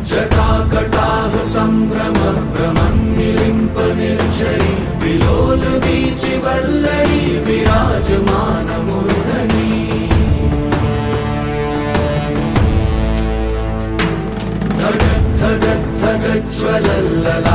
जटाकटाह सम्भ्रम भ्रमन्निलिम्प निर्झरी विलोल वीचि वल्लरी विराजमान मूर्धनि धगद्धगद्धगज्ज्वलल्ललाटहारम्